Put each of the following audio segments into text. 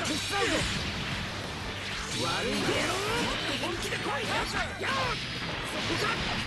悪いんだよ。もっと本気で来い。そこか。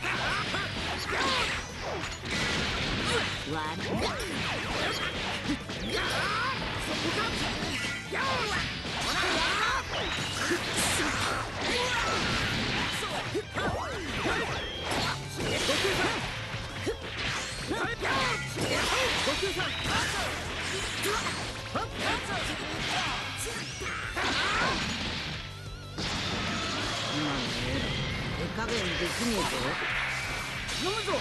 手加減できねえぞ。頼むぞ。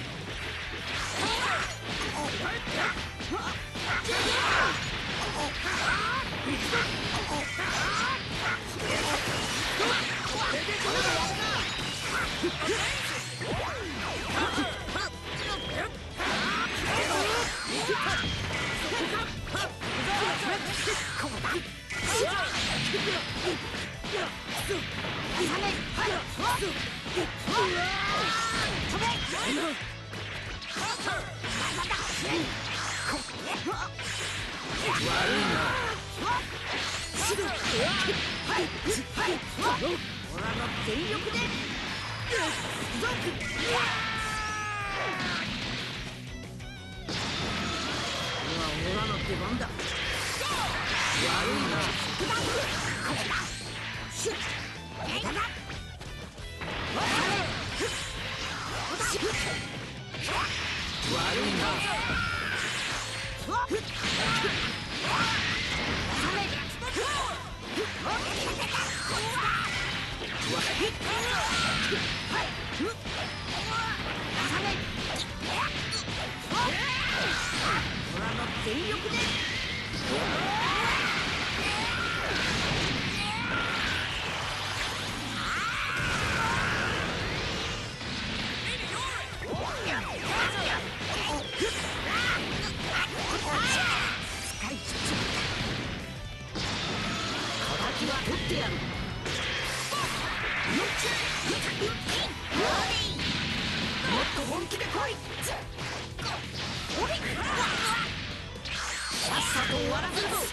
全力でオラの出番だ。悪いな。悪いな。全力で敵は取ってやる。もっと本気で来い。さっさと終わらせるぞ。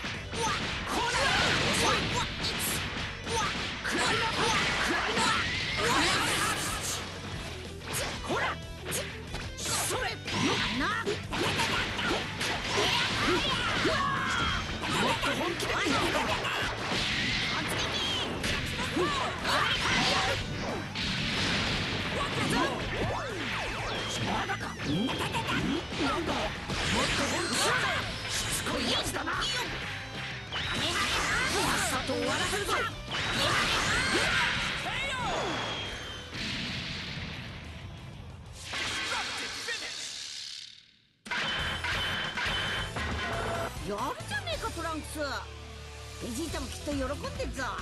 やるじゃねえかトランクス。ベジータもきっと喜んでるぞ。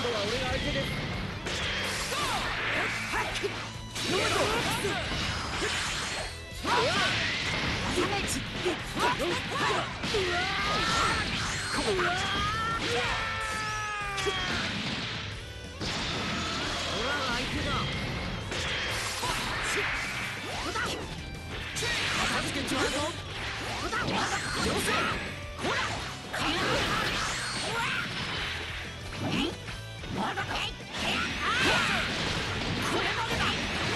度は俺が相手です。片付けちまうぞ。よせ。ほら。まだか。これまでだ。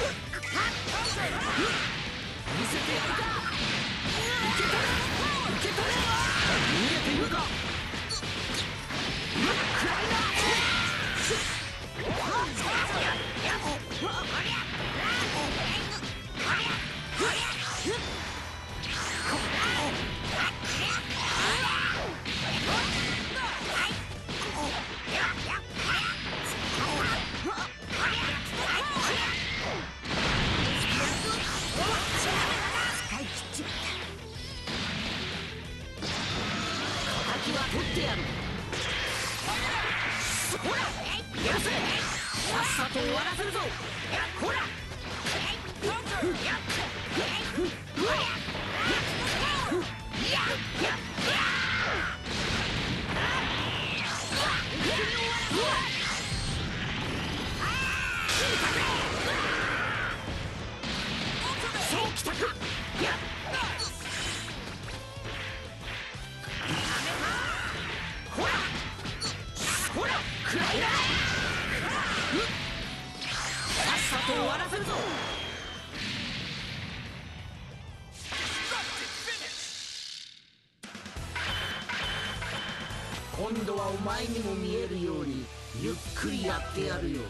見せてやるか。受け取れ。受け取れ。逃げているか。くらいだ。取ってやる。ほら、よせ。さっさと終わらせるぞ。ほら。そうきたか。くらいだ。さっさと終わらせるぞ。今度はお前にも見えるようにゆっくりやってやるよ。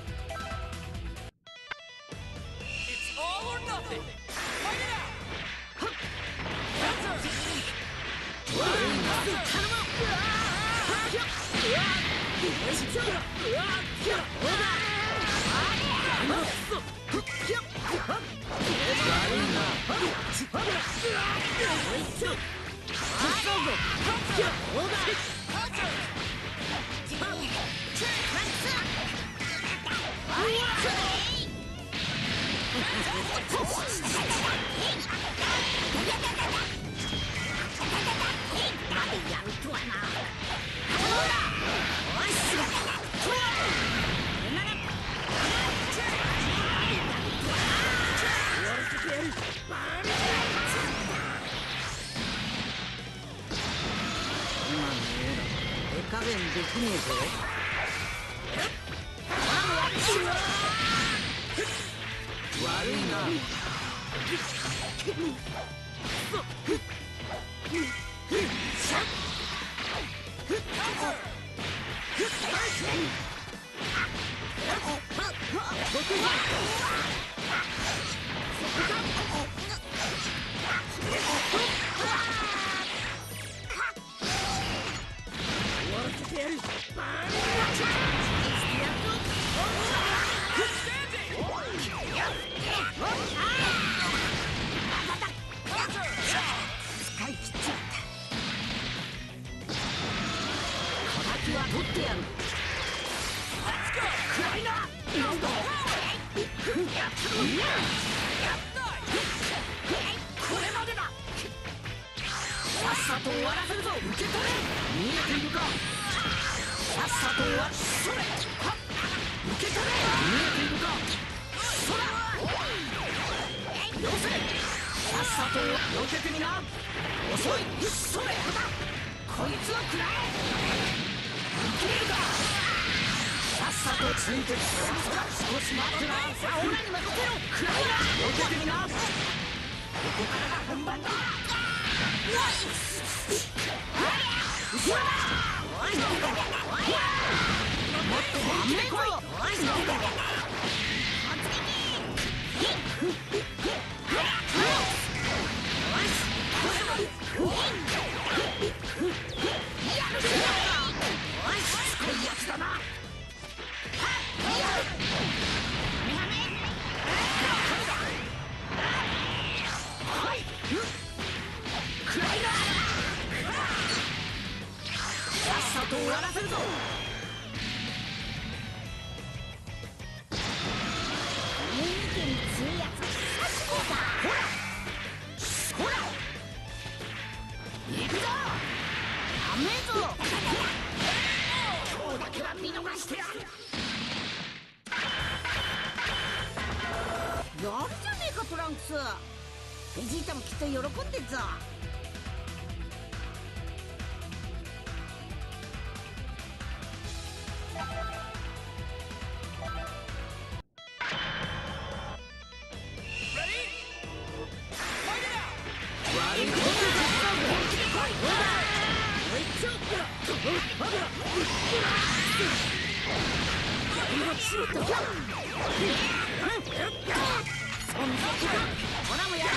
加減できねえぞ。悪いな。取ってやる。くらいな。なんだ。これまでだ。さっさと終わらせるぞ。受け取れ。見えているか。さっさと終わる。それ。受け取れ。見えているか。そら。よせ。さっさとよけてみな。遅い。それ。こいつを食らえ。受けるか。さっさとついてきて。少し待ってな。さあオラに任せろ。食らいな。よけてみな。ここからが本番だ。後ろだ。おい。もっと本気で来い。おい。終わらせるぞ。 てやる。 やるじゃねえかトランクス。ベジータもきっと喜んでっぞ。ほらもやる。